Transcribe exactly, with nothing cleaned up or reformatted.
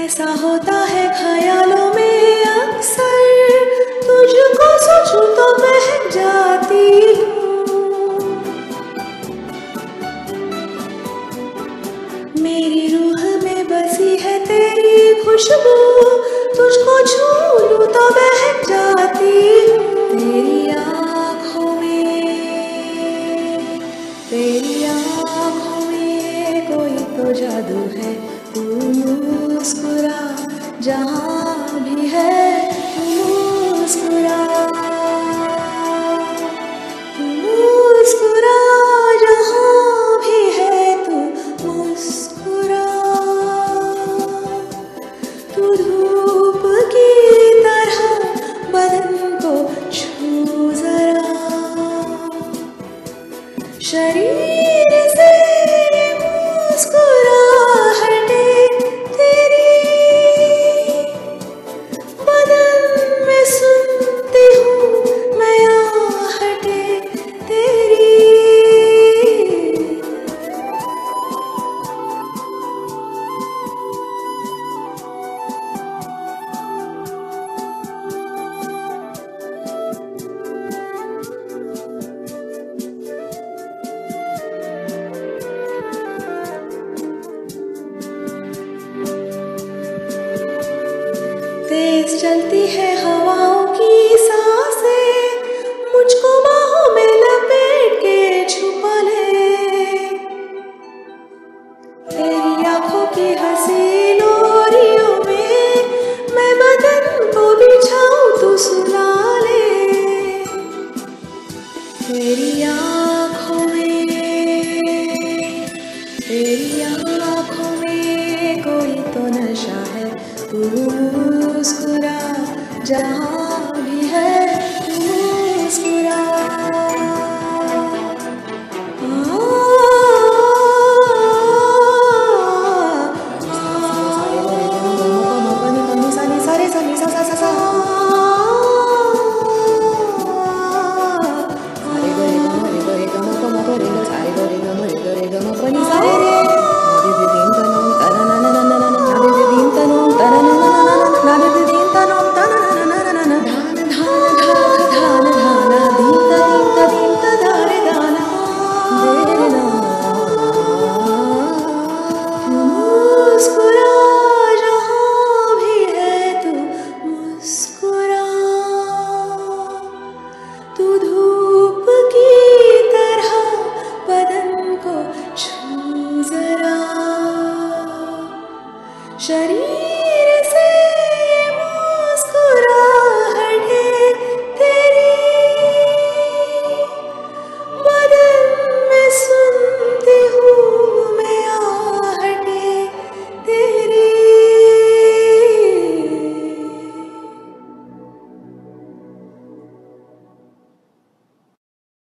ऐसा होता है ख्यालों में अक्सर, तुझको सोचूं तो बहक जाती हूँ। मेरी रूह में बसी है तेरी खुशबू, तुझको छू लूं तो बहक जाती हूँ। तेरी आँखों में, तेरी आँखों में कोई तो जादू है। तू मुस्कुरा जहाँ भी है, तू मुस्कुरा, तू मुस्कुरा जहाँ भी है, तू मुस्कुरा। तू धूप की तरह बदन को छू जरा, शरीर से मुस्कुराहटे तेरी, बदन में सुनती हूँ मैं आहटे तेरी। तेज चलती है हवाओं की सांसें, मुझको बाहों में लपेट के छुपा ले। तेरी आंखों की हंसी लोरियों में मैं बदन को बिछाऊं, तू सुला ले। तेरी आंखों में, तेरी आंखों में कोई तो नशा है। तू मुस्कुरा जहाँ भी है, तू मुस्कुरा। तू धूप की तरह बदन को छू जरा, शरीर